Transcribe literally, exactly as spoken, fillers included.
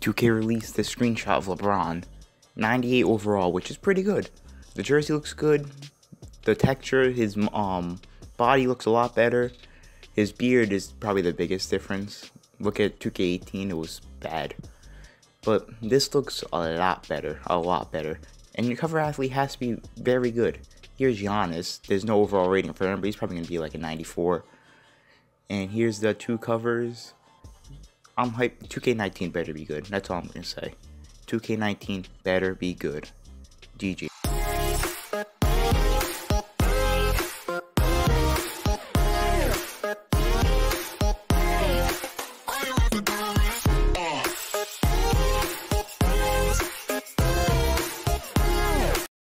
two K released this screenshot of LeBron, ninety-eight overall, which is pretty good. The jersey looks good. The texture, his um body looks a lot better. His beard is probably the biggest difference. Look at two K eighteen, it was bad. But this looks a lot better, a lot better. And your cover athlete has to be very good. Here's Giannis. There's no overall rating for him, but he's probably going to be like a ninety-four. And here's the two covers. I'm hyped. two K nineteen better be good. That's all I'm going to say. two K nineteen better be good. G G.